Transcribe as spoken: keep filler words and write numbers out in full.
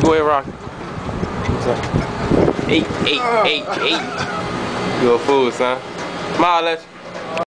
Go ahead, Rocky. Eight, eight, eight, eight. You a fool, son. Smile at you.